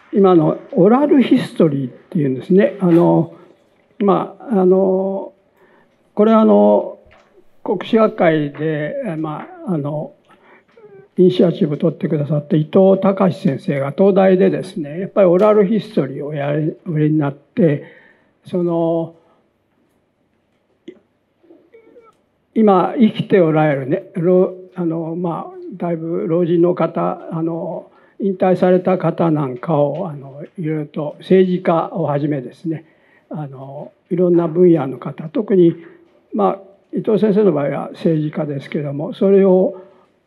今のオラルヒストリーっていうんですね。これは国史学会で、イニシアチブを取ってくださって伊藤隆先生が東大でですね、やっぱりオラルヒストリーをやりになって、今生きておられるね、だいぶ老人の方、引退された方なんかをいろいろと政治家をはじめですね、いろんな分野の方、特に伊藤先生の場合は政治家ですけれども、それを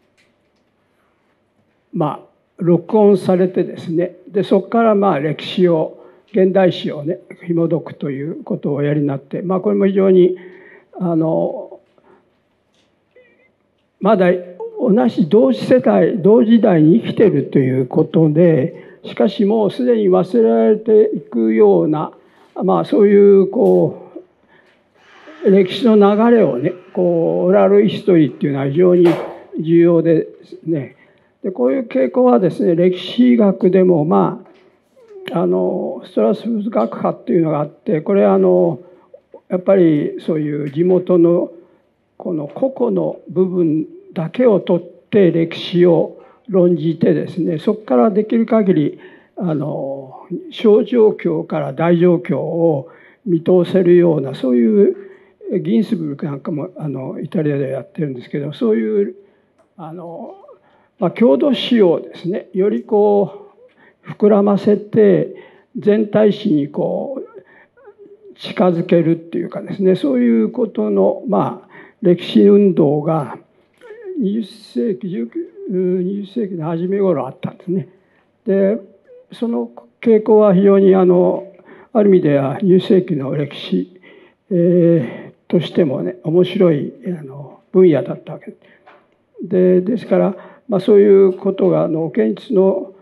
録音されてですね、でそこから歴史を現代史をね紐解くということをおやりになって、これも非常にまだ同じ同時代に生きているということで、しかしもうすでに忘れられていくような、そういう歴史の流れをねオラルヒストリーっていうのは非常に重要でですね、でこういう傾向はですね、歴史学でもストラスブルク学派っていうのがあって、これはやっぱりそういう地元のこの個々の部分だけを取って歴史を論じてですね、そこからできる限り小状況から大状況を見通せるような、そういうギンスブルクなんかもイタリアでやってるんですけど、そういう郷土史をですねより膨らませて全体史に近づけるっていうかですね、そういうことの歴史運動が20世紀の初め頃あったんですね。でその傾向は非常にある意味では20世紀の歴史、としてもね面白い分野だったわけですから、そういうことが現実の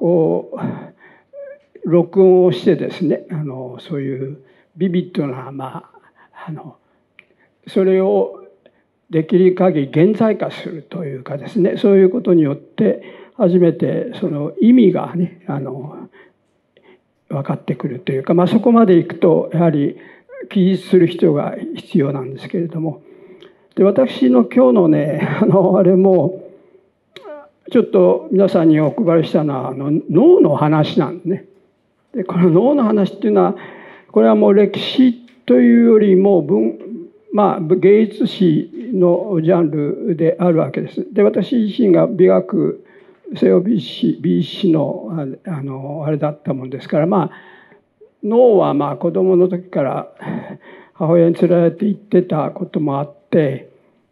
録音をしてですね、そういうビビッドなそれをできる限り現在化するというかですね、そういうことによって初めてその意味がね分かってくるというか、そこまでいくとやはり記述する必要が必要なんですけれども、で私の今日のねあれもちょっと皆さんにお配りしたのは脳の話なんですね。でこの脳の話っていうのは、これはもう歴史というよりも芸術史のジャンルであるわけです。で私自身が美学西洋美術史のあれだったもんですから、脳は子供の時から母親に連れられて行ってたこともあって、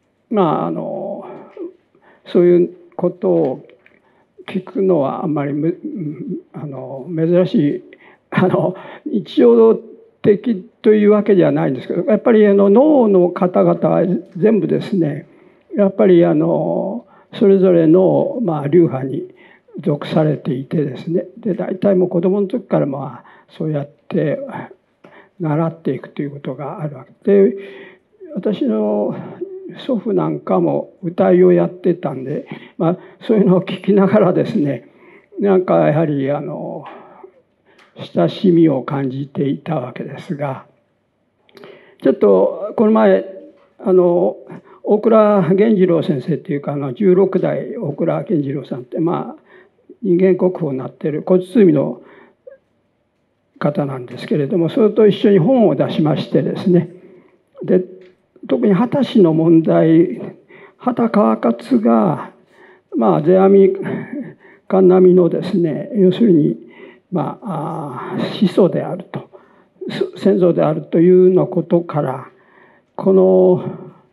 そういうことを聞くのはあんまり珍しい日常的というわけではないんですけど、やっぱり脳の方々は全部ですね、やっぱりそれぞれの流派に属されていてですね、で大体もう子供の時からそうやって習っていくということがあるわけで、私の祖父なんかも歌いをやってたんで、そういうのを聞きながらですね、なんかやはり親しみを感じていたわけですが、ちょっとこの前大倉源次郎先生っていうか16代大倉源次郎さんって人間国宝になっている小包の方なんですけれども、それと一緒に本を出しましてですね、で特に秦氏の問題、秦川勝が世阿弥神並のですね、要するに始祖であると、先祖であるというのことから、この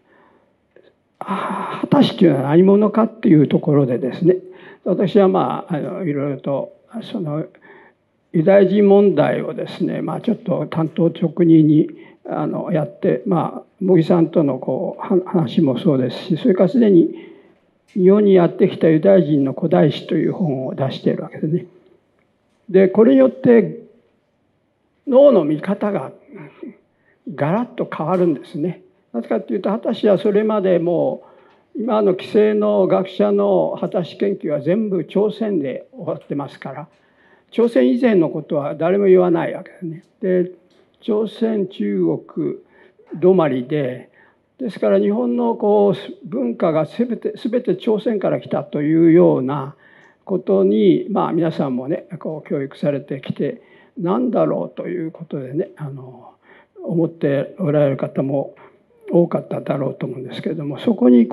秦氏というのは何者かっていうところでですね、私はいろいろとそのユダヤ人問題をですね、ちょっと単刀直入にやって、茂木さんとの話もそうですし、それからすでに日本にやってきたユダヤ人の古代史という本を出しているわけですね。でこれによって脳の見方がガラッと変わるんですね。なぜかというと、秦氏はそれまでもう今の既成の学者の秦氏研究は全部朝鮮で終わってますから、 朝鮮以前のことは誰も言わないわけですね。で朝鮮中国止まりですから日本の文化が全て朝鮮から来たというようなことに、皆さんもね教育されてきてなんだろうということでね思っておられる方も多かっただろうと思うんですけれども、そこに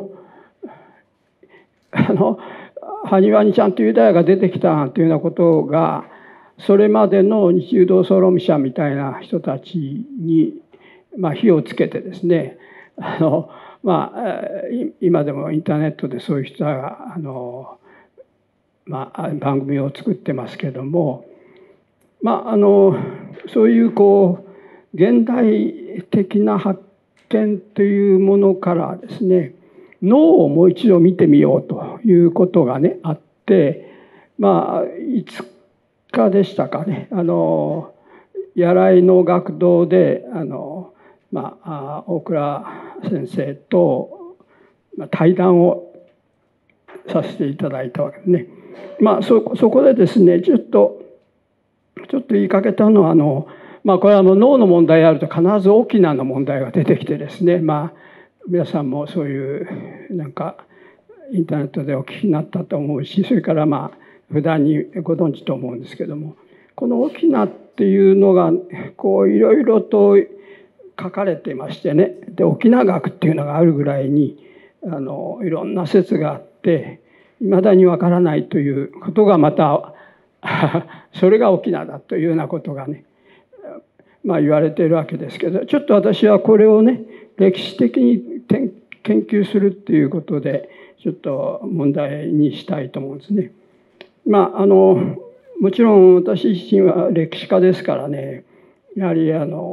埴輪にちゃんとユダヤが出てきたなんていうようなことがそれまでの日中同ソロミ社みたいな人たちに火をつけてですね今でもインターネットでそういう人が番組を作ってますけども、そういう現代的な発見というものからですね脳をもう一度見てみようということがねあって、いつかでしたかね柳井の学童で大倉先生と対談をさせていただいたわけですね。そこでですねちょっと言いかけたのはこれは脳の問題であると必ず大きなの問題が出てきてですね皆さんもそういうインターネットでお聞きになったと思うし、それから普段にご存知と思うんですけども、この沖縄っていうのがいろいろと書かれていましてね、で沖縄学っていうのがあるぐらいにいろんな説があっていまだにわからないということがまたそれが沖縄だというようなことがね言われているわけですけど、ちょっと私はこれをね歴史的に研究するっていうことでちょっと問題にしたいと思うんですね。もちろん私自身は歴史家ですからね、やはり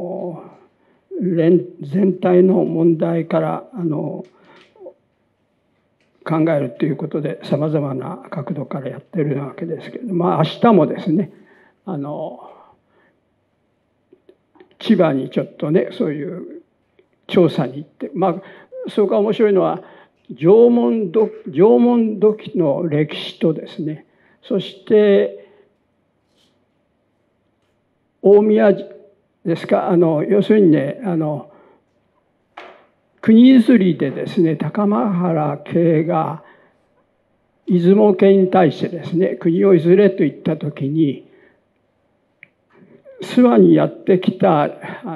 全体の問題から考えるということでさまざまな角度からやってるわけですけれども、明日もですね千葉にちょっとねそういう調査に行って、それが面白いのは縄文土器の歴史とですね、そして大宮ですか要するにね国譲りでですね高間原家が出雲家に対してですね国を譲れと言った時に諏訪にやってきた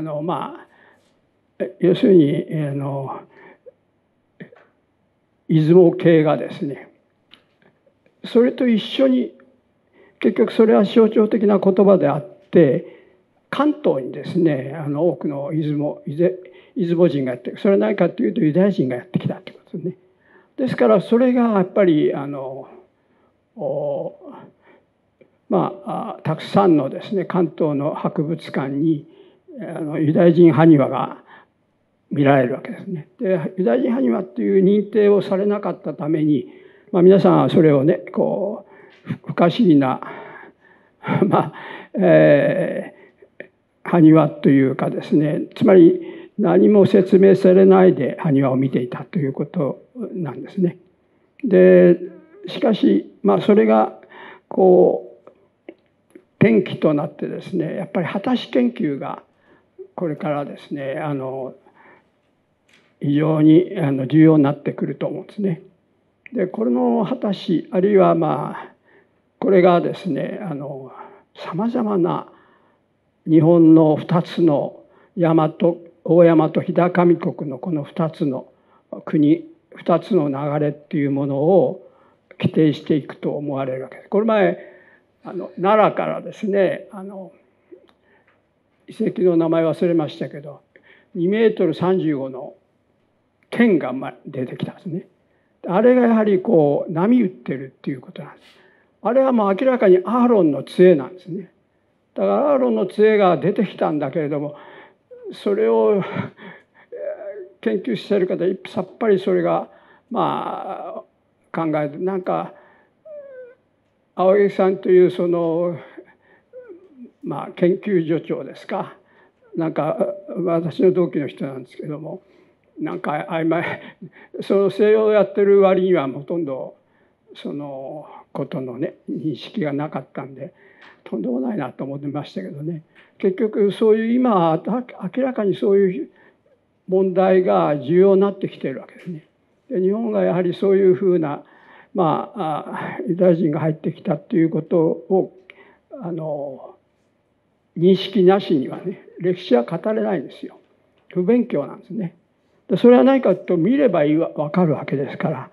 要するに出雲系がですねそれと一緒に結局それは象徴的な言葉であって関東にですね多くの出雲人がやって、それは何かというとユダヤ人がやってきたということですね。ですからそれがやっぱりたくさんのですね関東の博物館にユダヤ人埴輪が見られるわけですね。でユダヤ人埴輪っていう認定をされなかったために、皆さんはそれをね不可思議な埴輪というかですね、つまり何も説明されないで埴輪を見ていたということなんですね。でしかしそれが転機となってですねやっぱり果たし研究がこれからですね非常に重要になってくると思うんですね。でこれの果たしあるいはこれがですねさまざまな日本の2つの大和日高上国のこの2つの国2つの流れっていうものを規定していくと思われるわけです。これ前奈良からですね遺跡の名前忘れましたけど2メートル35の剣が出てきたんですね。あれがやはり波打ってるっていうことなんです。あれはもう明らかにアーロンの杖なんですね。だからアーロンの杖が出てきたんだけれどもそれを研究している方さっぱりそれが考えて青柳さんというその研究所長ですか私の同期の人なんですけども曖昧その西洋をやってる割にはほとんどそのことのね認識がなかったんでとんでもないなと思ってましたけどね。結局そういう今明らかにそういう問題が重要になってきているわけですね。で日本がやはりそういうふうなユダヤ人が入ってきたということを認識なしにはね歴史は語れないんですよ。不勉強なんですね。でそれは何かと見れば分かるわけですから、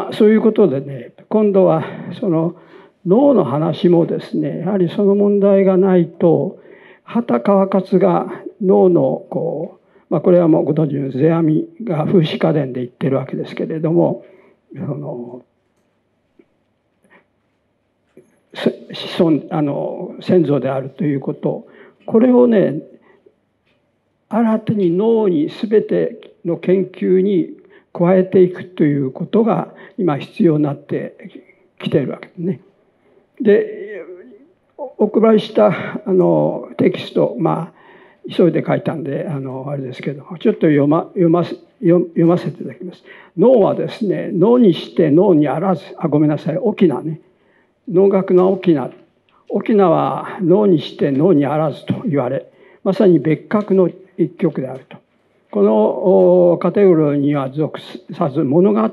そういうことでね今度はその脳の話もですねやはりその問題がないと畑川勝が脳のこれはもうご存知の世阿弥が風刺家電で言ってるわけですけれども先祖であるということこれをね新たに脳に全ての研究に加えていくということが今必要になってきているわけですね。でお配りしたテキスト急いで書いたんであれですけどちょっと読ませていただきます。脳はですね脳にして脳にあらずごめんなさい翁ね脳学の翁は脳にして脳にあらずと言われまさに別格の一曲であると。このカテゴリーには属さず物語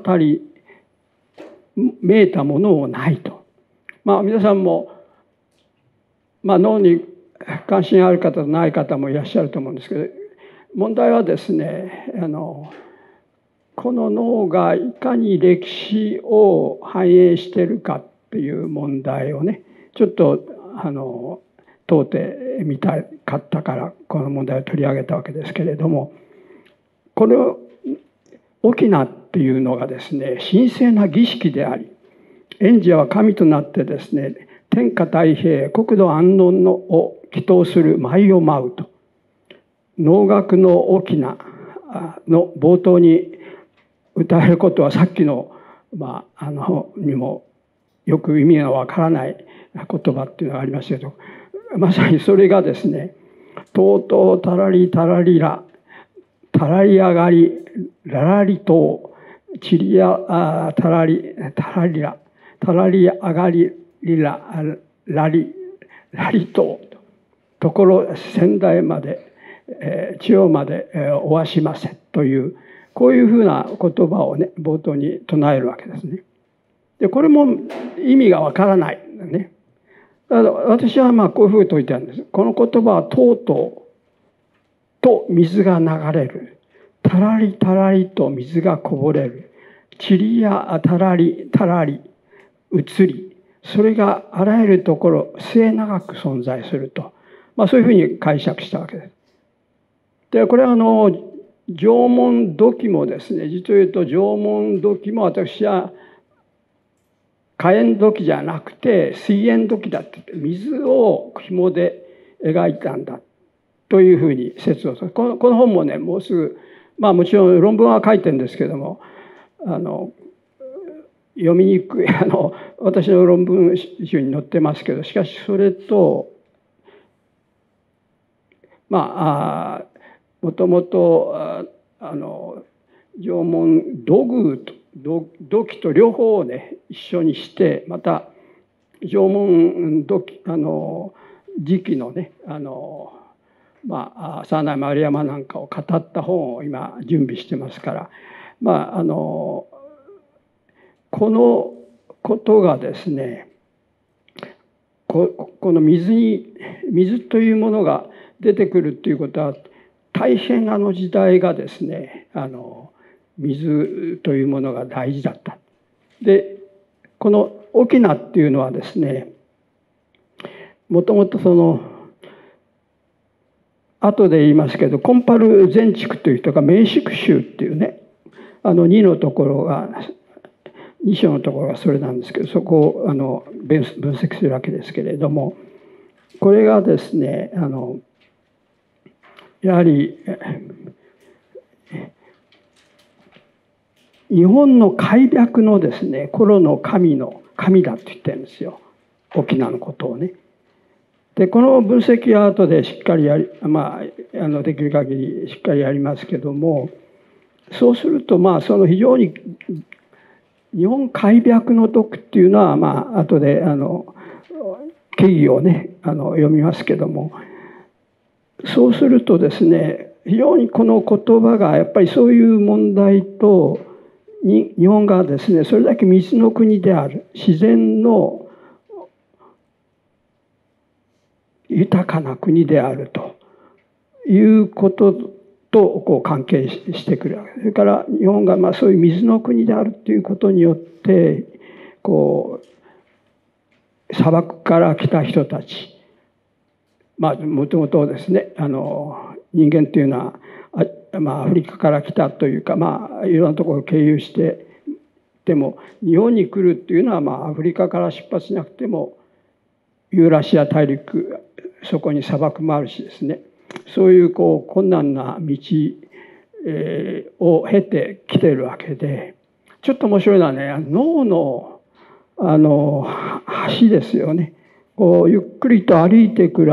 めいたものもないと。皆さんも脳に関心ある方とない方もいらっしゃると思うんですけど問題はですねこの脳がいかに歴史を反映しているかっていう問題をねちょっと問うてみたかったからこの問題を取り上げたわけですけれどもこれを翁っていうのがですね神聖な儀式であり演者は神となってですね天下太平国土安穏のを祈祷する舞を舞うと能楽の翁の冒頭に歌えることはさっきのにもよく意味がわからない言葉っていうのがありましたけどまさにそれがですね「とうとうたらりたらりらたらり上がりららりとちりやたらりらたらり上がりりららりとところ仙台まで地方までおわしませ」というこういうふうな言葉をね冒頭に唱えるわけですね。でこれも意味がわからないね。だから私はこういうふうに説いてあるんです。この言葉はとうとうと水が流れるたらりたらりと水がこぼれるちりやたらりたらり移りそれがあらゆるところ末永く存在すると、そういうふうに解釈したわけです。でこれは縄文土器もですね実を言うと縄文土器も私は火炎土器じゃなくて水煙土器だって言って水を紐で描いたんだというふうに説をする。この本もねもうすぐもちろん論文は書いてるんですけども読みにくい私の論文集に載ってますけどしかしそれともともと縄文土偶と土器と両方をね一緒にしてまた縄文土器時期のね沢内丸山なんかを語った本を今準備してますからこのことがですねこの水というものが出てくるっていうことは大変時代がですね水というものが大事だった。でこの翁っていうのはですねもともと後で言いますけどコンパル全畜という人が明宿宗っていうね2のところが2章のところがそれなんですけどそこを分析するわけですけれどもこれがですねやはり日本の開闢のですね頃の神だと言ってるんですよ翁のことをね。でこの分析は後でしっかりできる限りしっかりやりますけどもそうするとその非常に日本開闢の徳っていうのは後で経緯をね読みますけども、そうするとですね、非常にこの言葉がやっぱりそういう問題と日本がですね、それだけ水の国である、自然の豊かな国であるということとこう関係してくるわけです。それから日本がそういう水の国であるということによってこう砂漠から来た人たち、もともとですね人間というのはアフリカから来たというかいろんなところを経由してでも日本に来るっていうのはアフリカから出発しなくてもユーラシア大陸、そこに砂漠もあるしですね、そういう困難な道を経てきてるわけで、ちょっと面白いのはね、脳の橋ですよね。ゆっくりと歩いてくる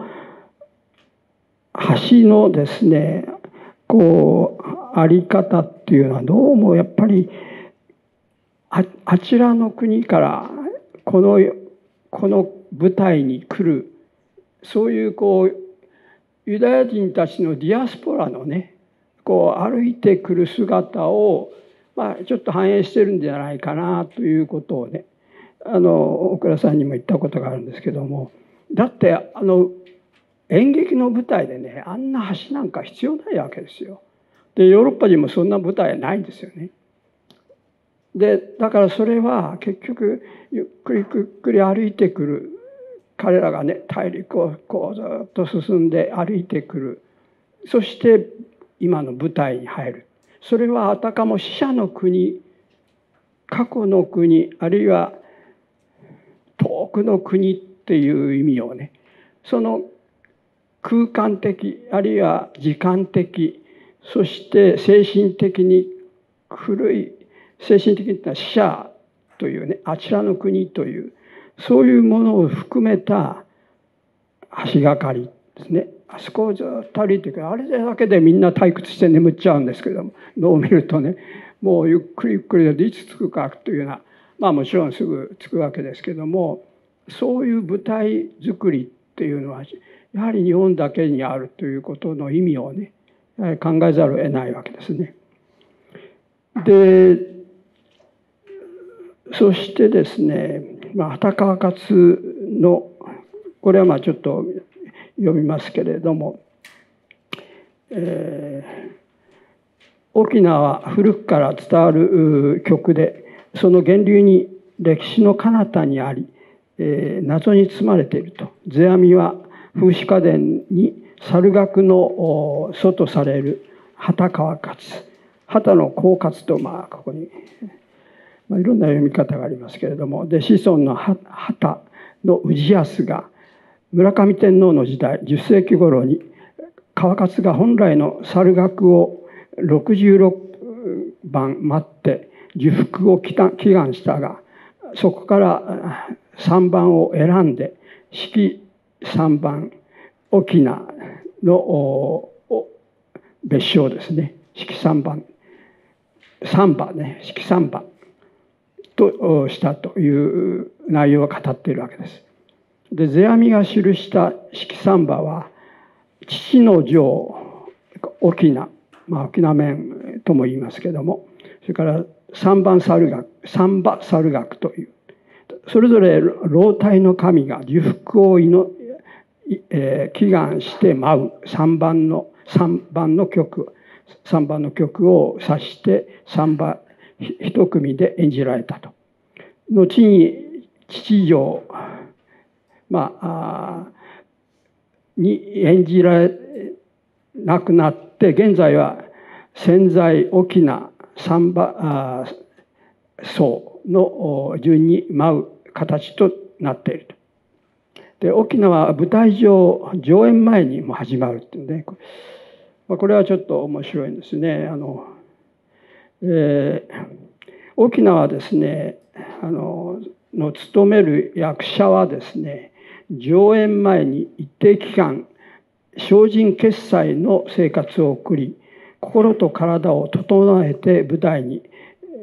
橋のですねあり方っていうのはどうもやっぱりあちらの国からこの舞台に来る、そういうユダヤ人たちのディアスポラのね歩いてくる姿をちょっと反映してるんじゃないかなということをね大倉さんにも言ったことがあるんですけども、だって演劇の舞台でねあんな橋なんか必要ないわけですよ。でヨーロッパ人もそんな舞台はないんですよね。でだからそれは結局ゆっくりゆっくり歩いてくる彼らがね大陸をずっと進んで歩いてくる、そして今の舞台に入る。それはあたかも死者の国、過去の国、あるいは遠くの国っていう意味をね、その空間的あるいは時間的、そして精神的に古い、精神的には死者というね、あちらの国というそういうものを含めた橋がかりですね。あそこをずっと歩いていく、あれだけでみんな退屈して眠っちゃうんですけども、どう見るとねもうゆっくりゆっくりでいつ着くかというような、もちろんすぐ着くわけですけども、そういう舞台作りっていうのはやはり日本だけにあるということの意味をね考えざるを得ないわけですね。でそしてですね、畠川勝のこれはちょっと読みますけれども、沖縄は古くから伝わる曲で、その源流に歴史の彼方にあり、謎に包まれていると。世阿弥は風刺家電に猿楽の祖とされる畠川勝、畠の後勝とここに、いろんな読み方がありますけれども、で子孫の畠の氏康が村上天皇の時代10世紀頃に川勝が本来の猿楽を66番待って受福を祈願したが、そこから3番を選んで式3番沖縄の別称ですね、式3番3番ね、式3番としたという内容を語っているわけです。で世阿弥が記した式三馬は父の城沖縄、沖縄面とも言いますけども、それから三馬猿楽という、それぞれ老体の神が受福を祈願して舞う三番の曲を指して三馬一組で演じられたと。後に父城に演じられなくなって、現在は潜在沖縄三馬層の順に舞う形となっていると。で沖縄は舞台上演前にも始まるっていうね、これはちょっと面白いんですね。沖縄はですねの務める役者はですね、上演前に一定期間精進潔斎の生活を送り、心と体を整えて舞台に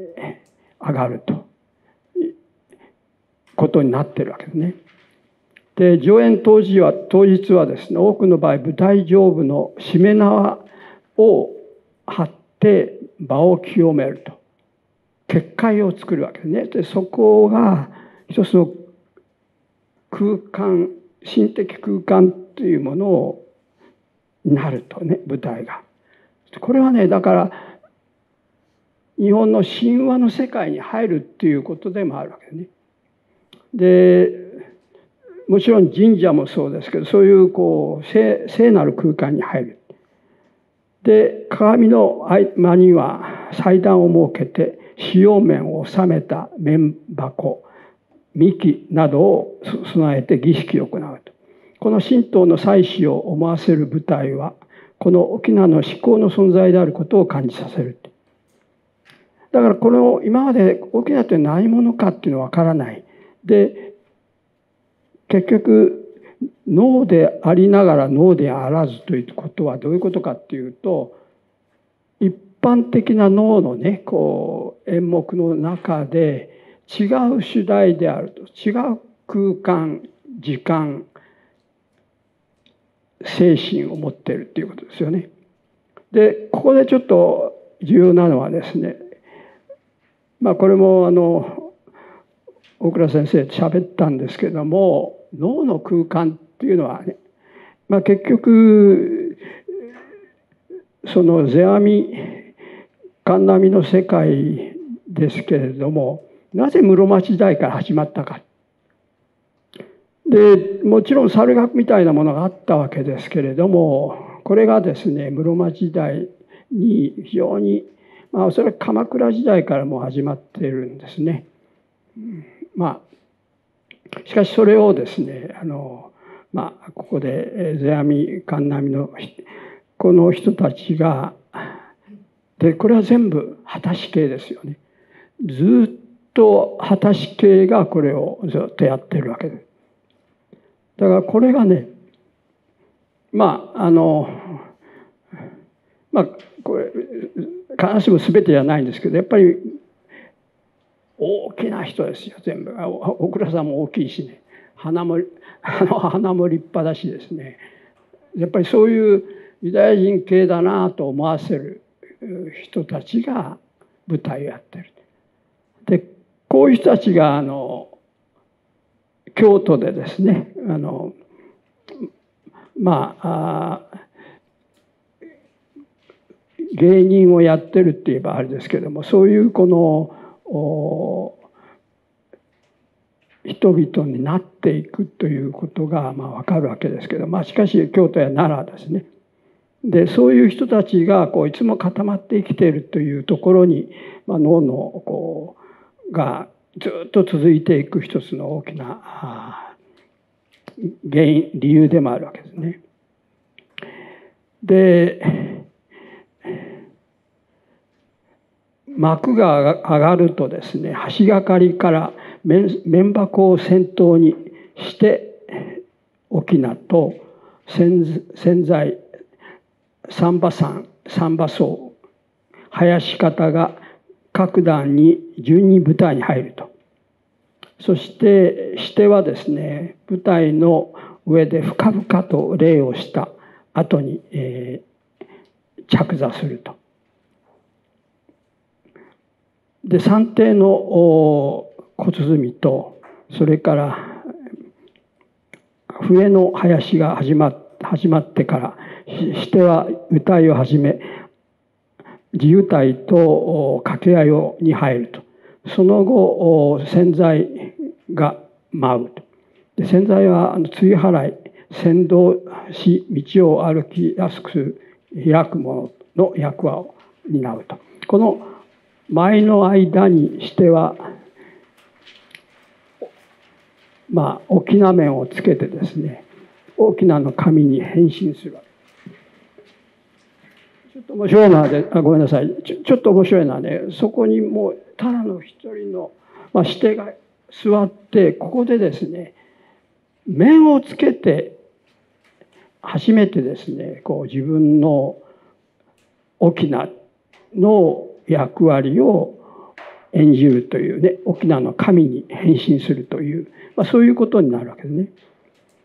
上がるということになっているわけですね。 で上演当日はですね、多くの場合舞台上部のしめ縄を張って場を清めると、結界を作るわけですね。でそこが一つの空間、心的空間というものをなるとね、舞台が。これはね、だから日本の神話の世界に入るっていうことでもあるわけですね。でもちろん神社もそうですけど、そういう聖なる空間に入る。で鏡の合間には祭壇を設けて使用面を収めた面箱、幹などを備えて儀式を行うと。この神道の祭祀を思わせる舞台はこの翁の至高の存在であることを感じさせる。だからこの今まで翁というのは何者かっていうのは分からない。で結局能でありながら能であらずということはどういうことかっていうと、一般的な能のね演目の中で違う主題であると、違う空間時間精神を持っているっていうことですよね。でここでちょっと重要なのはですね、これも大倉先生と喋ったんですけども、脳の空間っていうのはね、結局その世阿弥神波の世界ですけれども、なぜ室町時代から始まったか。でもちろん猿楽みたいなものがあったわけですけれども、これがですね室町時代に非常におそらく鎌倉時代からも始まっているんですね。しかしそれをですねここで世阿弥神波のこの人たちが、でこれは全部果たし系ですよね。ずっと果たし系がこれをずっとやってるわけです。だからこれがねこれ必ずしも全てじゃないんですけど、やっぱり大きな人ですよ全部。大倉さんも大きいしね、鼻も立派だしですね、やっぱりそういうユダヤ人系だなと思わせる人たちが舞台をやってる。でこういう人たちが京都でですね芸人をやってるって言えばあれですけども、そういうこの人々になっていくということが分かるわけですけど、しかし京都や奈良ですね。でそういう人たちがいつも固まって生きているというところに脳のがずっと続いていく一つの大きな理由でもあるわけですね。で幕が上がるとですね、橋がかりから面箱を先頭にして翁と千載三馬山三馬荘林方が各段に順に舞台に入ると。そしてしてはですね、舞台の上で深々と礼をした後に、着座すると。で三帝の小鼓と、それから笛の囃子が始まってからしては謡いを始め、地謡と掛け合いに入ると。その後千載が舞うと。で千載は露払い先導し道を歩きやすく開くものの役割を担うと。この舞の間にしては翁面をつけてですね、翁の神に変身するわけ。ちょっと面白いのはごめんなさい、ちょっと面白いのはね、そこにもうただの一人の師弟が座って、ここでですね面をつけて初めてですね自分の翁の役割を演じるというね、翁の神に変身するという、そういうことになるわけですね。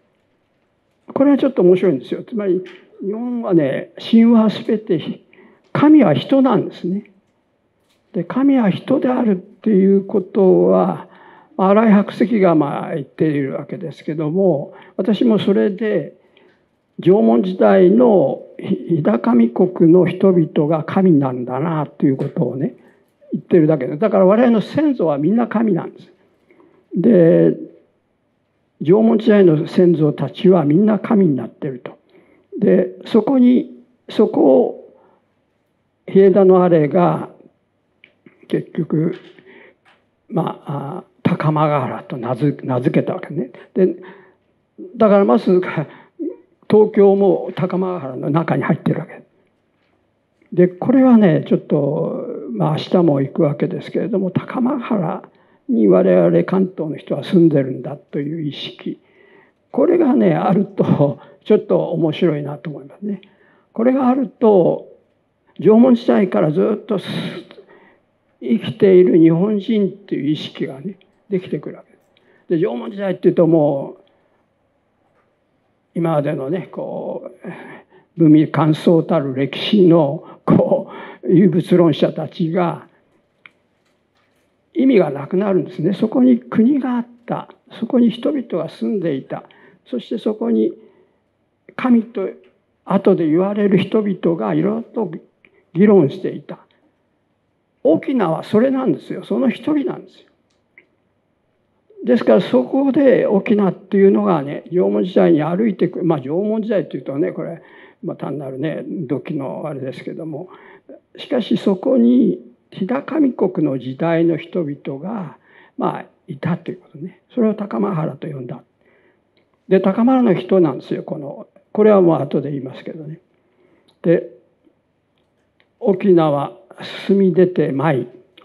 これはちょっと面白いんですよ。つまり日本はね、神話は全て神は人なんですね。で神は人であるっていうことは新井白石が言っているわけですけども、私もそれで縄文時代の飛騨神国の人々が神なんだなということをね言ってるだけで、だから我々の先祖はみんな神なんです。で縄文時代の先祖たちはみんな神になっていると。でそこを比叡田のあれが結局高間ヶ原と名付けたわけね。でだからまず東京も高間ヶ原の中に入ってるわけで、これはねちょっと明日も行くわけですけれども、高間ヶ原に我々関東の人は住んでるんだという意識、これがねあるとちょっと面白いなと思いますね。これがあると縄文時代からずっと生きている日本人っていう意識がねできてくるわけです。で縄文時代っていうともう今までのね文明観想たる歴史の有物論者たちが意味がなくなるんですね。そこに国があった、そこに人々が住んでいた、そしてそこに神と後で言われる人々がいろいろと議論していた。沖縄はそれなんですよ。その一人なんですよ。ですからそこで沖縄っていうのがね縄文時代に歩いてくる、縄文時代っていうとねこれ、単なるね土器のあれですけども、しかしそこに飛騨神国の時代の人々がいたということね。それを高間原と呼んだ。で高間原の人なんですよ。これはもう後で言いますけどね。で沖縄進み出て舞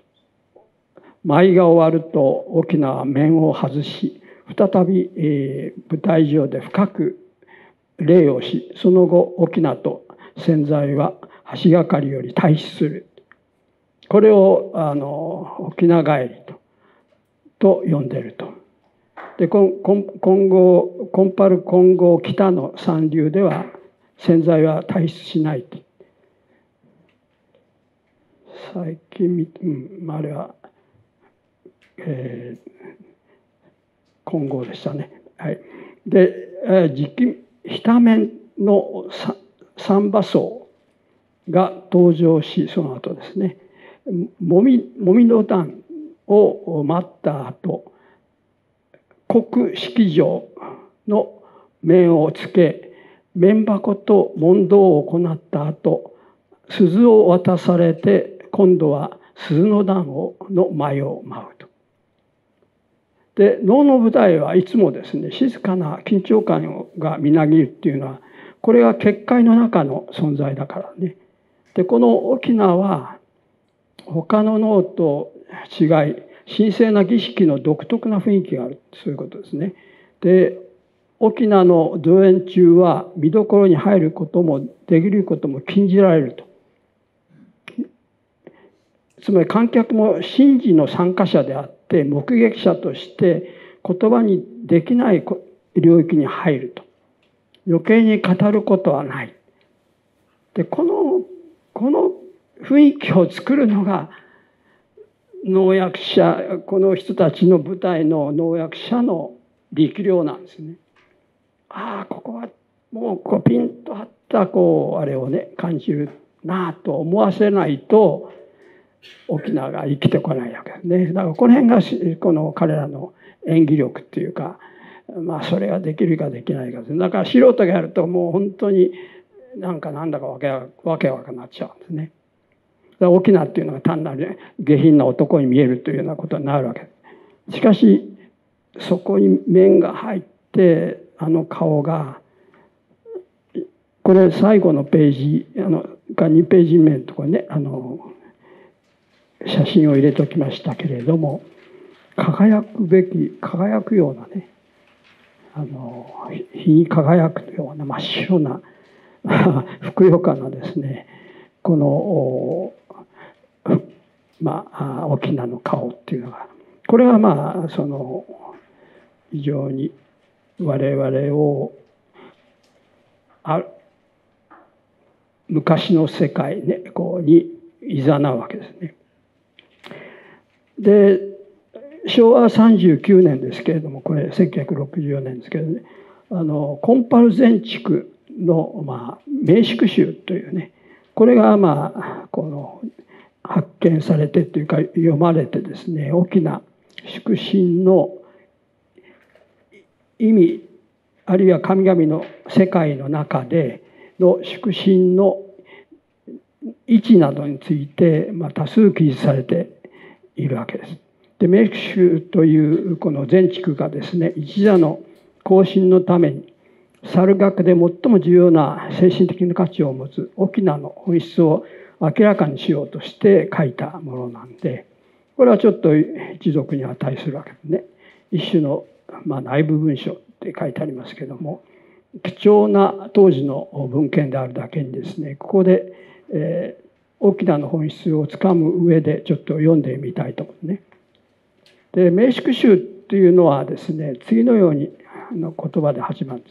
が終わると沖縄は面を外し再び、舞台上で深く礼をし、その後沖縄と千載は橋がかりより退避する。これを沖縄帰りと呼んでいると。で今後コンパル金剛北の三流では千載は退出しないと。最近あれは、金剛でしたね。はい、で北面の三馬荘が登場し、その後ですねもみの段を待った後国式場の面をつけ面箱と問答を行った後鈴を渡されて今度は鈴の段の前を舞うと。で能の舞台はいつもですね静かな緊張感がみなぎるっていうのはこれが結界の中の存在だからね。でこの沖縄は他の能と違い神聖な儀式の独特な雰囲気がある、そういうことですね。で沖縄の上演中は見どころに入ることもできることも禁じられると。つまり観客も神事の参加者であって目撃者として言葉にできない領域に入ると。余計に語ることはない。でこの雰囲気を作るのが能役者、この人たちの舞台の能役者の力量なんですね。ここはもうピンと張ったあれをね感じるなと思わせないと沖縄が生きてこないわけですね。だからこの辺がこの彼らの演技力っていうか、それができるかできないかです。だから素人がやるともう本当になんだかわけわかんなっちゃうんですね。だから沖縄っていうのが単なる下品な男に見えるというようなことになるわけです。しかしそこに面が入って顔がこれ最後のページが2ページ目のところにね写真を入れておきましたけれども、輝くようなね日に輝くような真っ白なふくよかなですねこの沖縄の顔っていうのが、これは非常に我々を昔の世界、ね、に誘うわけですね。で昭和39年ですけれども、これ1964年ですけどね、コンパル全地の、名宿集というね、これがこの発見されてというか読まれてですね、大きな宿心の意味あるいは神々の世界の中での宿心の位置などについて、多数記述されているわけです。で名宿集というこの全地区がですね、一座の更新のために猿学で最も重要な精神的な価値を持つ翁の本質を明らかにしようとして書いたものなんで、これはちょっと一読に値するわけですね。一種の、内部文書って書いてありますけども、貴重な当時の文献であるだけにですね、ここで、翁の本質をつかむ上でちょっと読んでみたいと思うんですね。で名宿集っていうのはですね、次のように言葉で始まるんです。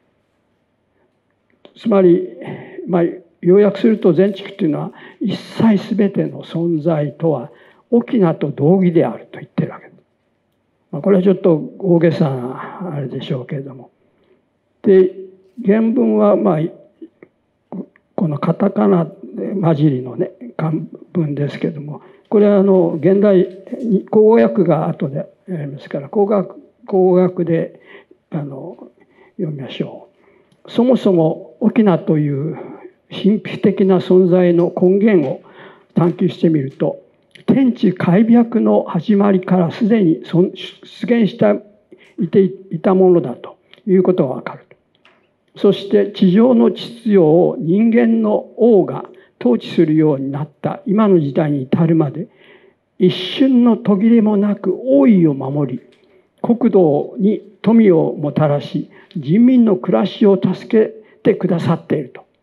つまり、要約すると全地区というのは一切全ての存在とは翁と同義であると言ってるわけです。これはちょっと大げさなあれでしょうけれども、で原文はこのカタカナ混じりのね漢文ですけれども、これは現代口語訳が後でやりますから口語訳で読みましょう。そもそも翁という神秘的な存在の根源を探求してみると、天地開闢の始まりからすでに出現していたものだということがわかる。そして地上の秩序を人間の王が統治するようになった今の時代に至るまで、一瞬の途切れもなく王位を守り、国土に富をもたらし、人民の暮らしを助けてくださっていると。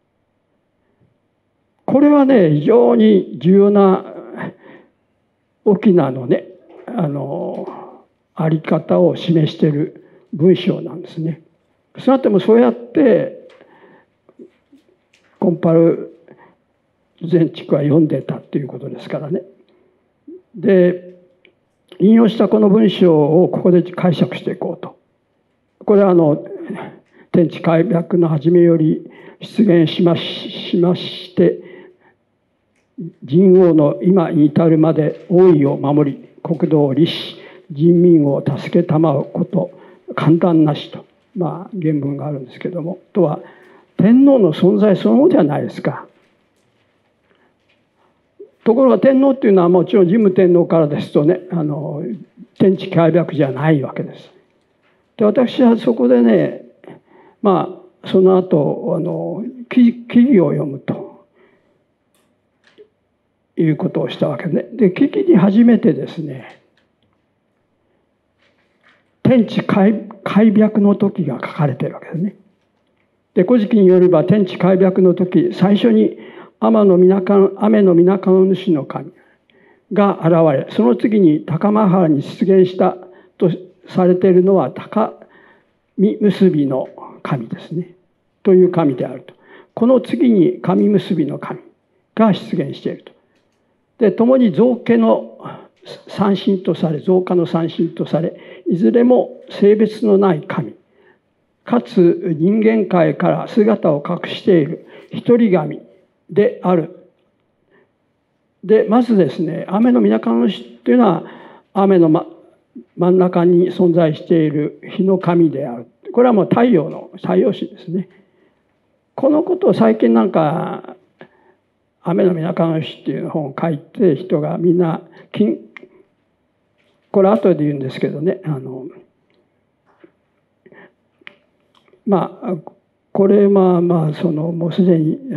これはね、非常に重要な翁のね、あり方を示している文章なんですね。そうやってもそうやってコンパル全地区は読んでたっていうことですからね。で引用したこの文章をここで解釈していこうと。これは天地開闢の初めより出現しまして、人王の今に至るまで王位を守り、国土を律し、人民を助けたまうこと簡単なしと、原文があるんですけども、とは天皇の存在そのものではないですか。ところが天皇っていうのはもちろん神武天皇からですとね、天地開闢じゃないわけです。で私はそこでね、その後記事を読むということをしたわけね。で記事に初めてですね、天地開闢の時が書かれているわけですね。で古事記によれば天地開闢の時、最初に雨の水上の主の神が現れ、その次に高間原に出現したとされているのは高見結びの神ですね、という神であると。この次に神結びの神が出現していると。で共に造化の三神とされ、いずれも性別のない神かつ人間界から姿を隠している一人神である。でまずですね、雨の水上の主というのは雨の真ん中に存在している日の神である。これはもう太陽神ですね。このことを最近雨の水上の主っていう本を書いて人がみんなこれ後で言うんですけどね、これもうすでに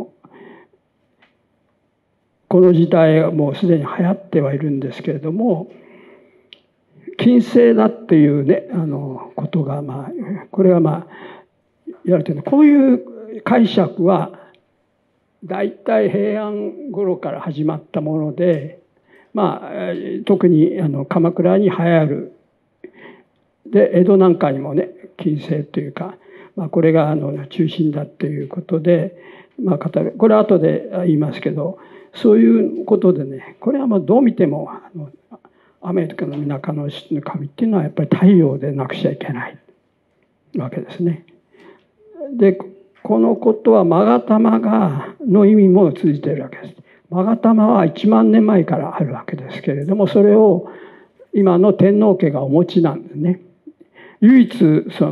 この時代はもうすでに流行ってはいるんですけれども、近世だっていうねことがこれは言われている。こういう解釈は大体平安頃から始まったもので、特に鎌倉に流行る。で江戸なんかにもね近世というかこれが中心だっていうことで、語る。これは後で言いますけど、そういうことでね、これはどう見てもアメリカの中の神っていうのはやっぱり太陽でなくちゃいけないわけですね。でこのことは勾玉の意味も通じているわけです。勾玉は1万年前からあるわけですけれども、それを今の天皇家がお持ちなんですね。唯一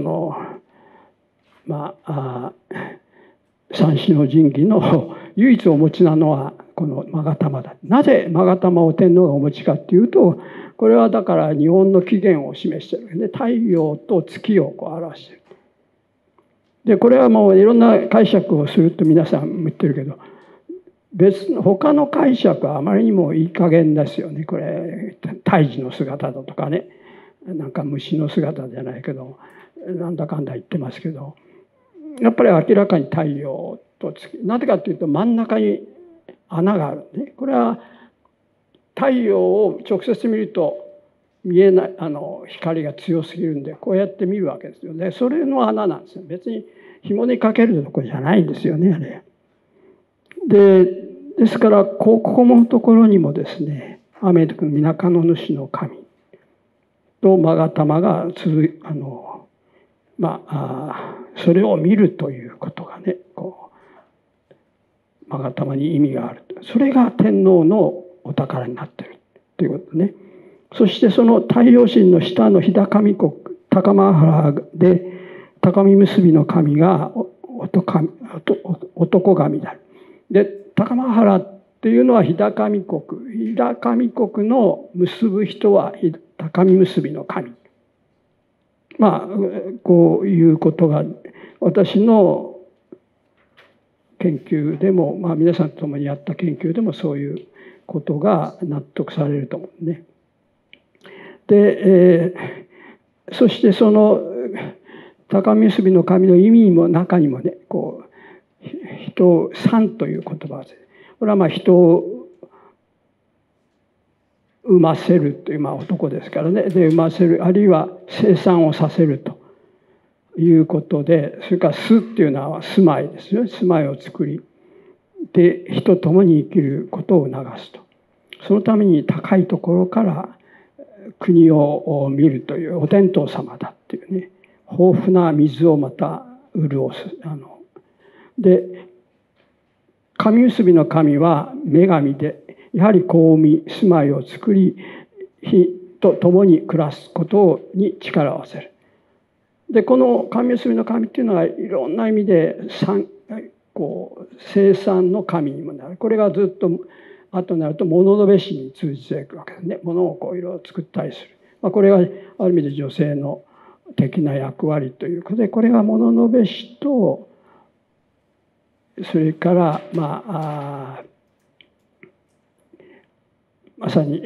三種の神器の唯一お持ちなのはこの勾玉だ。なぜ勾玉を天皇がお持ちかっていうと、これはだから日本の起源を示しているわけで、太陽と月を表している。でこれはもういろんな解釈をすると皆さん言ってるけど、他の解釈はあまりにもいい加減ですよね。これ胎児の姿だとかね、なんか虫の姿じゃないけどなんだかんだ言ってますけど、やっぱり明らかに太陽と月、なぜかというと真ん中に穴があるね。これは太陽を直接見ると見えない、光が強すぎるんでこうやって見るわけですよね。それの穴なんですよ。別に紐にかけるところじゃないんですよね、あれ。ですからここのところにもですね、アメリカのみなかの主の神と勾玉がそれを見るということがね、勾玉に意味がある。それが天皇のお宝になっているということね。そしてその太陽神の下の飛騨神国高間原で高見結びの神が男神だ。で高間原っていうのは飛騨神国、飛騨神国の結ぶ人は高見結びの神。こういうことが私の研究でも、皆さんと共にやった研究でもそういうことが納得されると思うね。で、そしてその高結びの神の意味も中にもね、人を産という言葉です。これは人を産ませるという男ですからね。で産ませる、あるいは生産をさせるということで、それから巣っていうのは住まいですよ。住まいを作りで人ともに生きることを促すと。そのために高いところから国を見るというお天道様だっていうね、豊富な水をまた潤す。で神結びの神は女神で、やはり子を産み住まいを作り火と共に暮らすことに力を合わせる。でこの神結びの神っていうのはいろんな意味で生産の神にもなる。これがずっと後になると物のべしに通じていくわけですね。物をいろいろ作ったりする。これがある意味で女性の的な役割ということで、これが物のべしと、それからまさに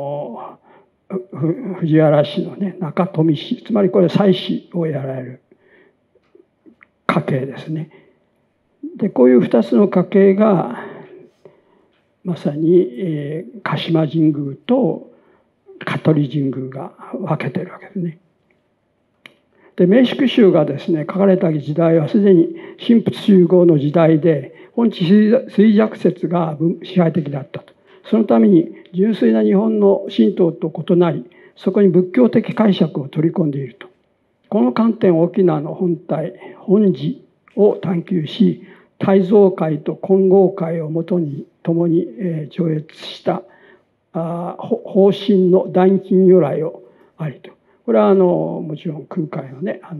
藤原氏のね中富氏、つまりこれ祭司をやられる家系ですね。でこういう2つの家系がまさに鹿島神宮と香取神宮が分けてるわけですね。で明祝宗がですね書かれた時代はすでに神仏集合の時代で、本地衰弱説が支配的だったと。そのために純粋な日本の神道と異なり、そこに仏教的解釈を取り込んでいると。この観点を沖縄の本体本寺を探求し、大蔵会と金剛会をもとに共に上越した方針の大金如来をありと。これはもちろん空海のね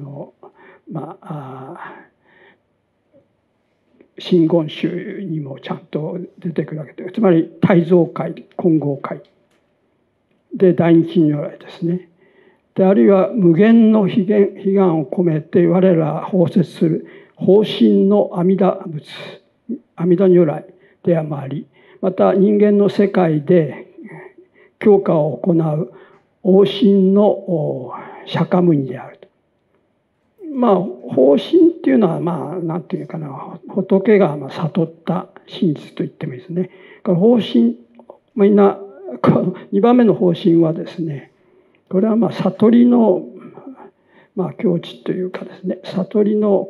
真言宗にもちゃんと出てくるわけで、つまり大蔵会金剛会で大金如来ですね。であるいは無限の悲願を込めて我ら包摂する方針の阿弥陀仏阿弥陀如来であり、また人間の世界で教化を行う王神の釈迦牟尼であると。方針っていうのは何ていうかな、仏が悟った真実と言ってもいいですね。方針みんな2番目の方針はですね、これは悟りの境地というかですね、悟りの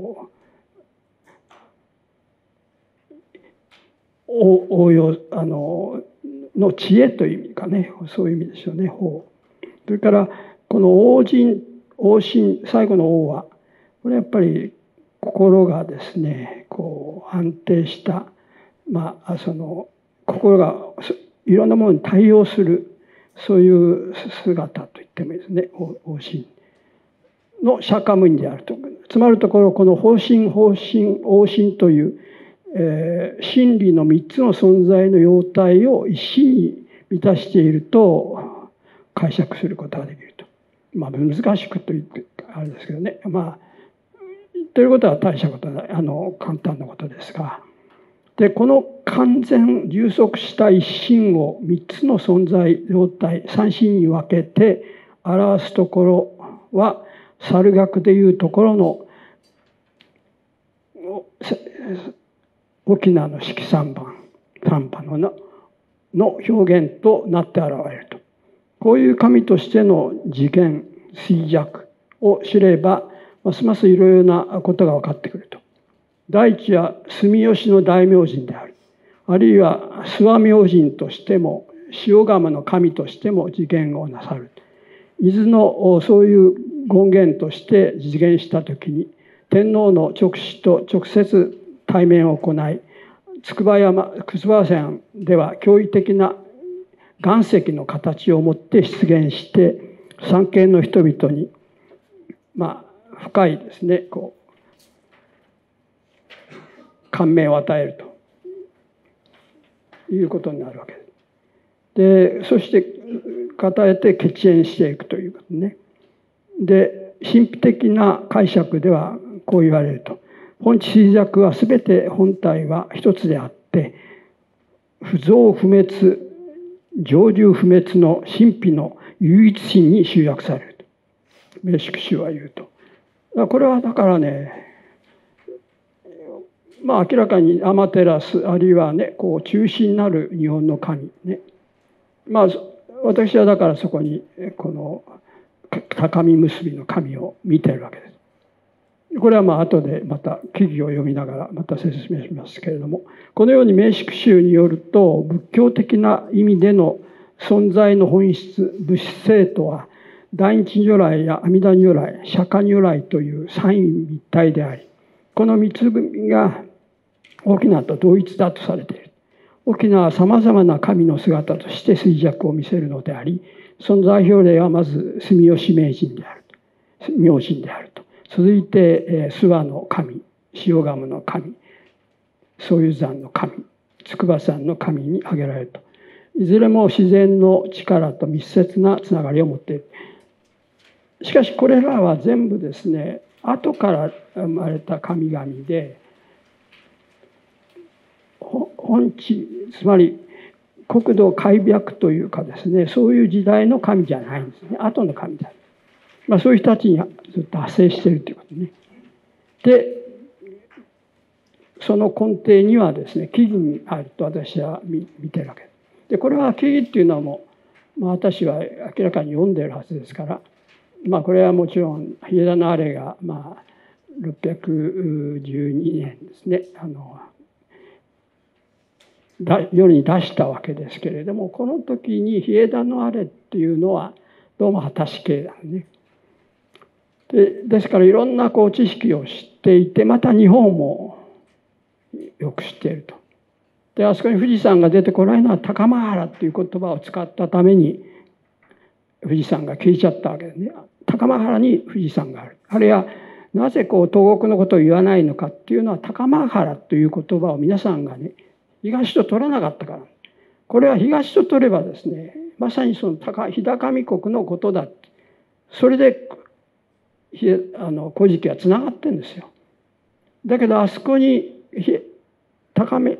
応用の知恵という意味かね、そういう意味でしょうね。法。それからこの往心、最後の王はこれやっぱり心がですね安定した、心がいろんなものに対応するそういう姿と言ってもいいですね。往心の釈迦無二であると。つまるところこの往心という、真理の3つの存在の様態を一心に満たしていると解釈することができると。難しくと言ってあれですけどね。言ってることは大したことない、簡単なことですが。でこの完全充足した一心を3つの存在様態三心に分けて表すところは猿学でいうところの沖縄の色三番の表現となって現れると。こういう神としての次元衰弱を知ればますますいろいろなことが分かってくると。第一は住吉の大明神である。あるいは諏訪明神としても塩釜の神としても次元をなさる。伊豆のそういう権現として実現した時に天皇の勅使と直接対面を行い、筑波山では驚異的な岩石の形をもって出現して三権の人々に深いですね感銘を与えるということになるわけです。でそして与えて結縁していくということね。で神秘的な解釈ではこう言われると。本地衰弱は全て本体は一つであって不増不滅常住不滅の神秘の唯一心に集約されると明宿宗は言うと。これはだからね明らかにアマテラスあるいはね中心なる日本の神ね。私はだからそこにこの高見結びの神を見てるわけです。これは後でまた記事を読みながらまた説明しますけれども、このように明宿宗によると仏教的な意味での存在の本質物質性とは大日如来や阿弥陀如来釈迦如来という三位一体であり、この三つ組が沖縄と同一だとされている。沖縄はさまざまな神の姿として衰弱を見せるのであり、その代表例はまず住吉明神であると明神であると。続いて諏訪の神、塩釜の神、宗雄山の神、筑波山の神に挙げられると。いずれも自然の力と密接なつながりを持っている。しかしこれらは全部ですね、後から生まれた神々で、本地つまり国土開闢というかですね、そういう時代の神じゃないんですね。後の神だ。そういう人たちにずっと派生しているということね。でその根底にはですね起義があると私は見てるわけです。でこれは起義っていうのはもう、私は明らかに読んでるはずですから、これはもちろん日枝のあれが612年ですね世に出したわけですけれども、この時に日枝のあれっていうのはどうも果たし系なんね。ですからいろんな知識を知っていて、また日本もよく知っていると。であそこに富士山が出てこないのは高間原っていう言葉を使ったために富士山が消えちゃったわけですね。高間原に富士山がある。あるいはなぜ東国のことを言わないのかっていうのは、高間原という言葉を皆さんがね東と取らなかったから。これは東と取ればですね、まさにその日高見国のことだ。それで古事記はつながってるんですよ。だけどあそこに高間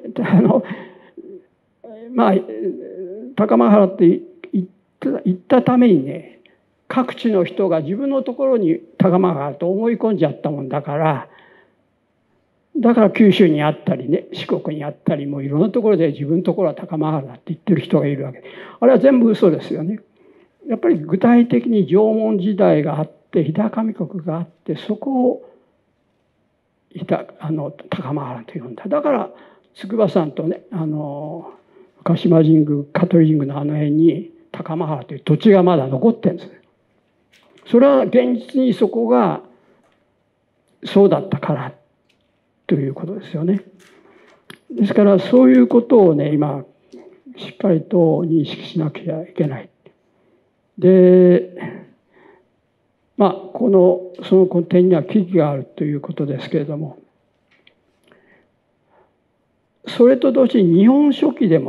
原って言ったためにね、各地の人が自分のところに高間原と思い込んじゃったもんだから、九州にあったりね、四国にあったりもいろんなところで自分のところは高間原だって言ってる人がいるわけで、あれは全部嘘ですよね。やっぱり具体的に縄文時代があって、 って日高見国があって、そこを高間原と呼んだ。だから筑波山とね鹿島神宮香取神宮のあの辺に高間原という土地がまだ残ってるんです。それは現実にそこがそうだったからということですよね。ですからそういうことをね今しっかりと認識しなきゃいけない。でその根底には危機があるということですけれども、それと同時に日本書紀でも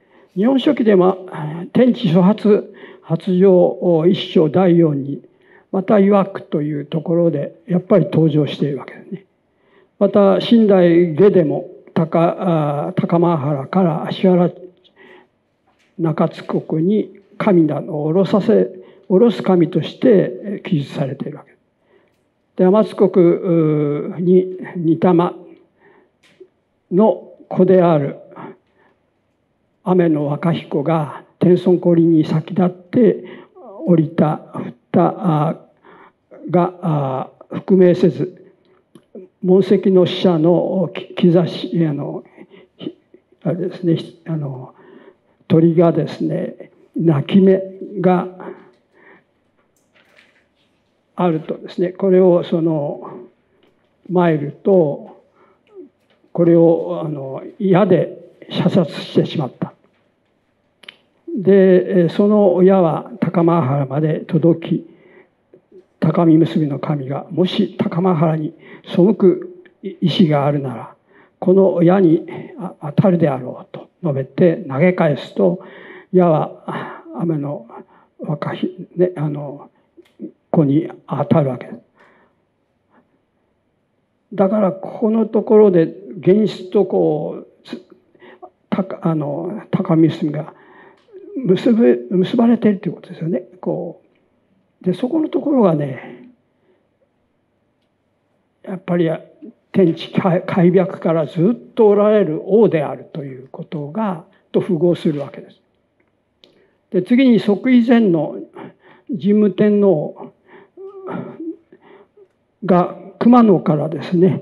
天地初発発情一章第四にまた曰くというところでやっぱり登場しているわけですね。また寝台下でも高間原から芦原中津国に神などを下ろす神として記述されているわけです。で天津国に御霊の子である雨の若彦が天孫降臨に先立って降りた降ったが覆名せず門跡の使者の兆しあれですね鳥がですね鳴き目があるとですね、これを参るとこれを矢で射殺してしまった。でその矢は高間原まで届き、高見結びの神がもし高間原に背く意志があるならこの矢に当たるであろうと述べて投げ返すと、矢は雨の若い、ね、子に当たるわけです。だからこのところで現実と高見結びが結ばれているということですよね。でそこのところがねやっぱり天地開闢からずっとおられる王であるということと符合するわけです。で次に即位前の神武天皇が熊野からですね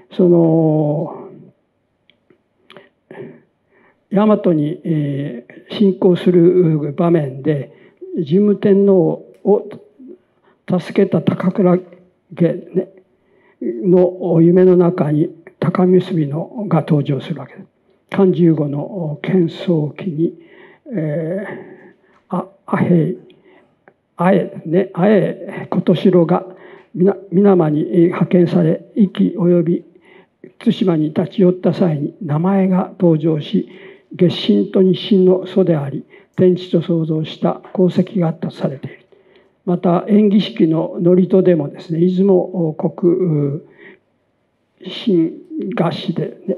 大和に侵攻する場面で神武天皇を助けた高倉家の夢の中に高見結が登場するわけです。漢15の建創期に阿江琴城が皆間に派遣され壱岐及び対馬に立ち寄った際に名前が登場し、月神と日神の祖であり天地と創造した功績があったとされている。また演技式の祝詞でもですね、出雲国神賀氏でね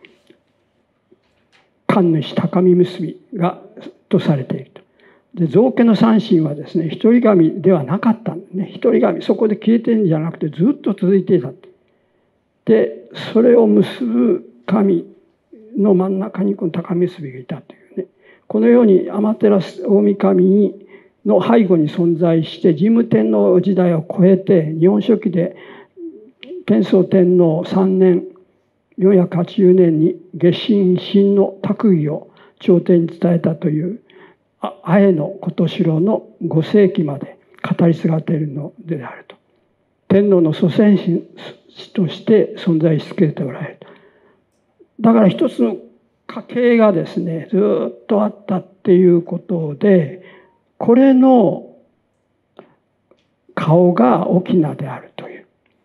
神主高見結がとされていると。で造家の三神はですね一人神ではなかったんですね。一人神そこで消えてるんじゃなくてずっと続いていた。でそれを結ぶ神の真ん中にこの高見結がいたというね、このように天照大神の背後に存在して神武天皇時代を超えて日本書紀で天宗天皇3年480年に月神神の特技を朝廷に伝えたという阿江の琴城の5世紀まで語り継がれているのであると。天皇の祖先子として存在し続けておられると。だから一つの家系がですねずっとあったっていうことで、これの顔が翁であるという。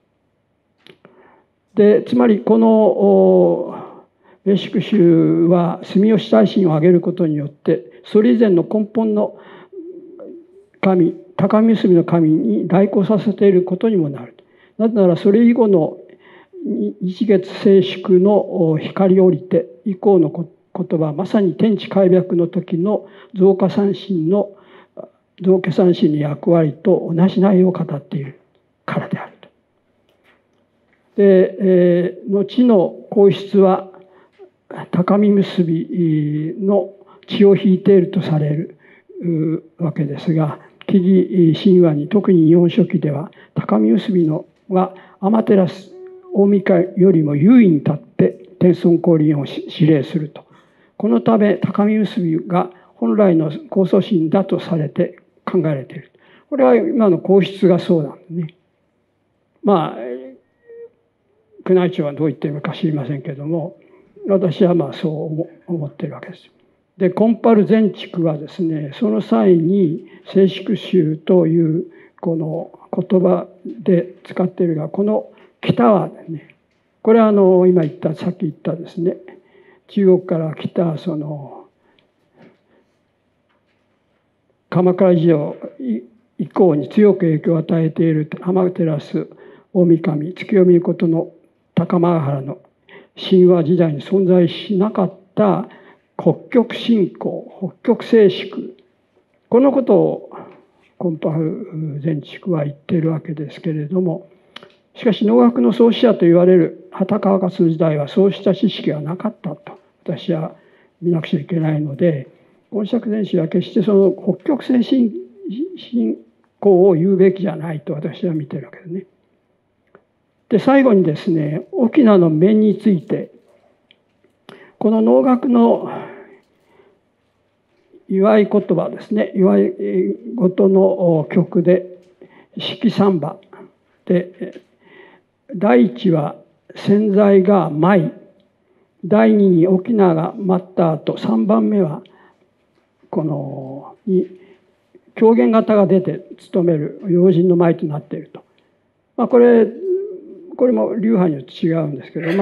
でつまりこのベシク宗は住吉大神を挙げることによってそれ以前の根本の神高見結の神に代行させていることにもなる。なぜならそれ以後の日月静粛の光降りて以降の言葉はまさに天地開闢の時の造家三神の役割と同じ内容を語っているからであると。で、後の皇室は高見結の血を引いているとされるわけですが、 紀義神話に、特に日本書紀では高見結びのは天照大神よりも優位に立って天孫降臨を指令すると。このため高見結びが本来の高祖神だとされて考えられている。これは今の皇室がそうなんですね。まあ宮内庁はどう言っているのか知りませんけれども、私はまあそう思っているわけです。でコンパル全畜はですね、その際に静粛宗というこの言葉で使っているが、この北はね、これは今言ったさっき言ったですね、中国から来たその鎌倉時代以降に強く影響を与えている天照大神月読命の高間原の神話時代に存在しなかった北極信仰、北極静粛、このことをコンパル全畜は言っているわけですけれども、しかし能楽の創始者と言われる畑川勝時代はそうした知識はなかったと私は見なくちゃいけないので、権釈禅師は決してその北極星信仰を言うべきじゃないと私は見てるわけですね。で最後にですね、翁の面について、この能楽の祝い言葉ですね、祝い事の曲で式三馬で、第一は千載が舞、第二に翁が舞った後、3番目はこの狂言型が出て務める要人の舞となっていると。これも流派によって違うんですけど、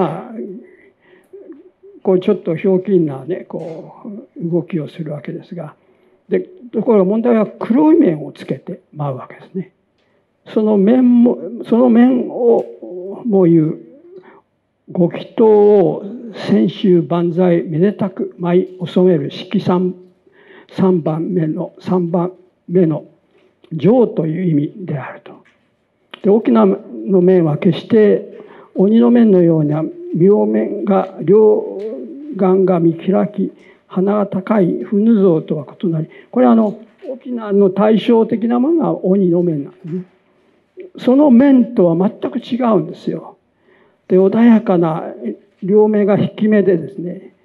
こうちょっとひょうきんなねこう動きをするわけですが、でところが問題は黒い面をつけて舞うわけですね。その面をもういうご祈祷を千秋万歳めでたく舞い納める式3番目の情という意味であると。で翁の面は決して鬼の面のような両眼が見開き鼻が高い憤怒像とは異なり、これは翁の対照的なものが鬼の面なんですね。その面とは全く違うんですよ。で穏やかな両目が引き目でですね、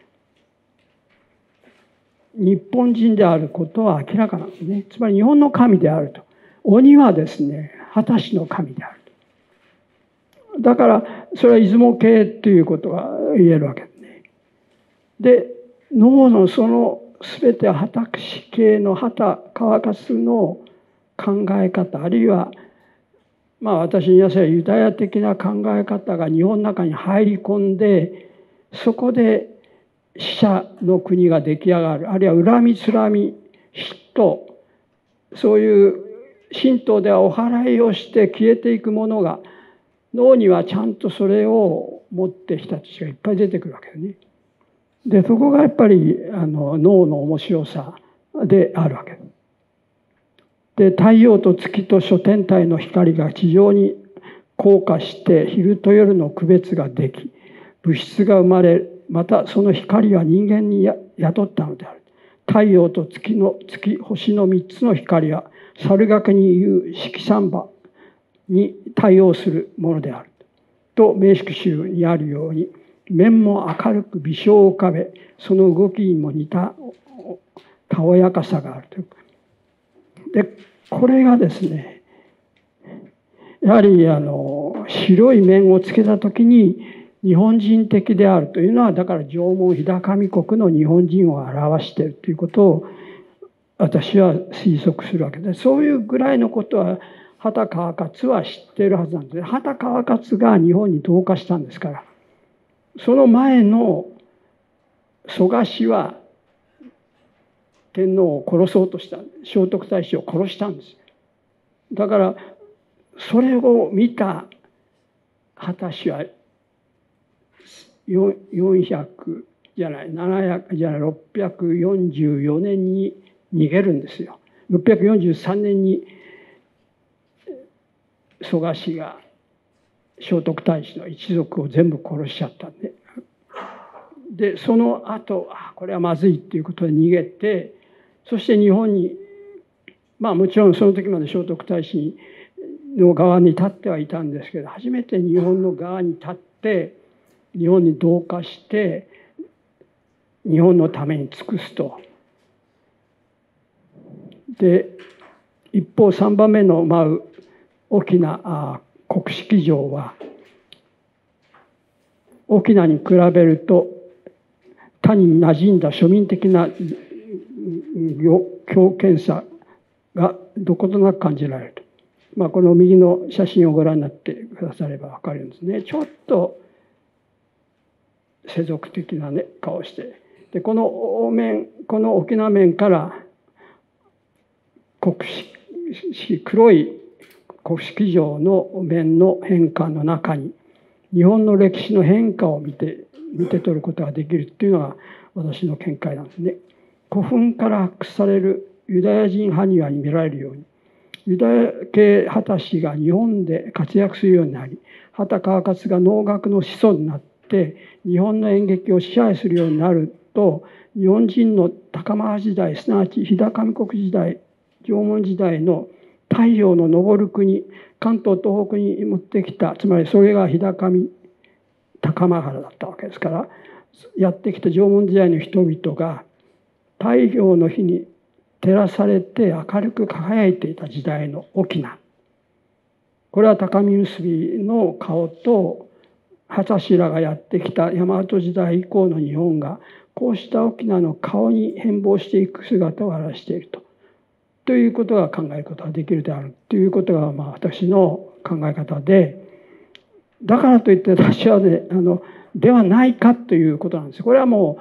日本人であることは明らかなんですね。つまり日本の神であると。鬼はですね、果たしの神であると。だからそれは出雲系ということが言えるわけですね。で能のその全ては私系の畑川勝の考え方、あるいは私に言わせればユダヤ的な考え方が日本の中に入り込んで、そこで死者の国が出来上がる、あるいは恨みつらみ嫉妬、そういう神道ではお祓いをして消えていくものが、脳にはちゃんとそれを持って人たちがいっぱい出てくるわけですね。でそこがやっぱり脳の面白さであるわけです。で太陽と月と諸天体の光が地上に降下して昼と夜の区別ができ、物質が生まれ、またその光は人間に宿ったのである。太陽と月、星の3つの光は猿掛に言う式三馬に対応するものであると明祝宗にあるように、面も明るく微笑を浮かべ、その動きにも似たたおやかさがあるという。でこれがですね、やはり白い面をつけた時に日本人的であるというのは、だから縄文日高見国の日本人を表しているということを私は推測するわけで、そういうぐらいのことは畑川勝は知っているはずなんです。畑川勝が日本に投下したんですから、その前の蘇我氏は天皇を殺そうとした、聖徳太子を殺したんです。だからそれを見た畑氏は400じゃない700じゃない644年に逃げるんですよ。643年に蘇我氏が聖徳太子の一族を全部殺しちゃったんで、でその後これはまずいっていうことで逃げて、そして日本にもちろんその時まで聖徳太子の側に立ってはいたんですけど、初めて日本の側に立って日本に同化して日本のために尽くすと。で一方3番目の翁国式上は翁に比べると他に馴染んだ庶民的な強権さがどことなく感じられると。この右の写真をご覧になってくだされば分かるんですね。ちょっと世俗的な顔をして、でこの沖縄面から黒い国式上の面の変化の中に日本の歴史の変化を見て取ることができるっていうのが私の見解なんですね。古墳から発掘されるユダヤ人埴輪に見られるように、ユダヤ系畑氏が日本で活躍するようになり、畑川勝が能楽の始祖になって日本の演劇を支配するようになると、日本人の高輪時代、すなわち飛騨上国時代、縄文時代の太陽の昇る国、関東東北に持ってきた、つまりそれが飛騨上高間原だったわけですから、やってきた縄文時代の人々が太陽の日に照らされて明るく輝いていた時代の翁、これは高見結びの顔と秦氏らがやってきた大和時代以降の日本がこうした翁の顔に変貌していく姿を表しているということが考えることができるであるということが私の考え方で、だからといって私はねではないかということなんです。これはも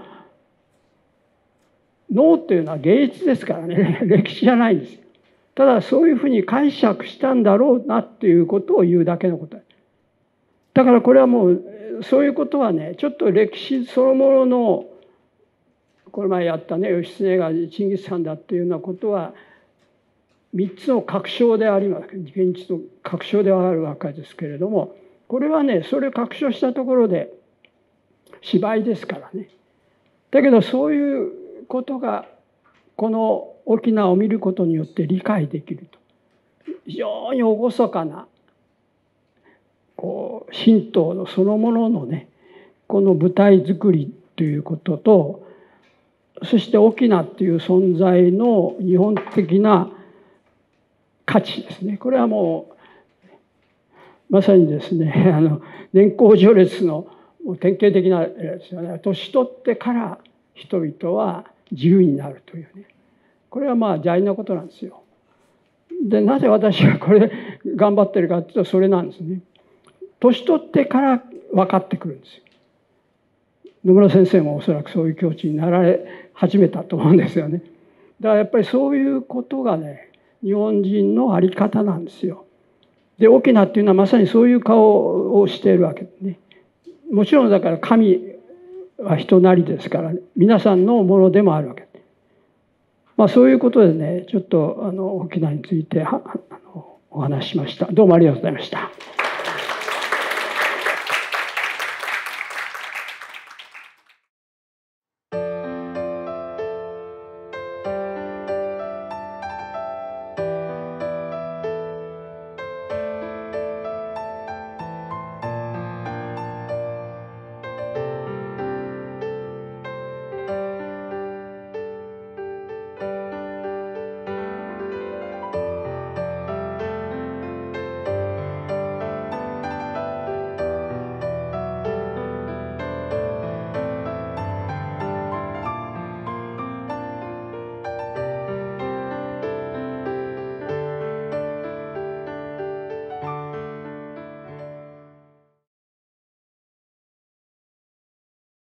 う脳というのは芸術ですからね、歴史じゃないんです。ただそういうふうに解釈したんだろうなということを言うだけのことです。だからこれはもうそういうことはね、ちょっと歴史そのもののこの前やったね義経がチンギス・ハンだっていうようなことは3つの確証であります。現実の確証ではあるわけですけれども、これはねそれを確証したところで芝居ですからね。だけどそういうことがこの沖縄を見ることによって理解できると、非常に厳かな神道のそのもののねこの舞台作りということと、そして沖縄っていう存在の日本的な価値ですね。これはもうまさにですね年功序列の典型的な例ですよね。年取ってから人々は自由になるというね、これは大事なことなんですよ。でなぜ私がこれ頑張ってるかというとそれなんですね。年取ってから分かってくるんですよ。野村先生もおそらくそういう境地になられ始めたと思うんですよね。だからやっぱりそういうことがね日本人の在り方なんですよ。で沖縄っていうのはまさにそういう顔をしているわけですね。もちろんだから神は人なりですから、皆さんのものでもあるわけです。そういうことでねちょっと沖縄についてお話ししました。どうもありがとうございました。